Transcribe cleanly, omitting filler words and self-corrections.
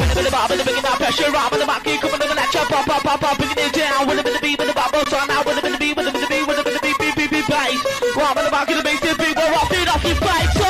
with the bar, with the bringing that pressure up, with the market coming to the lecture, pop, pop, pop, pop, bringing it down, with the beat, with the bubble, so now with the beat, with the beat, with the beat, bass. Right, with the market, the bass, the beat, we're off it, off your face.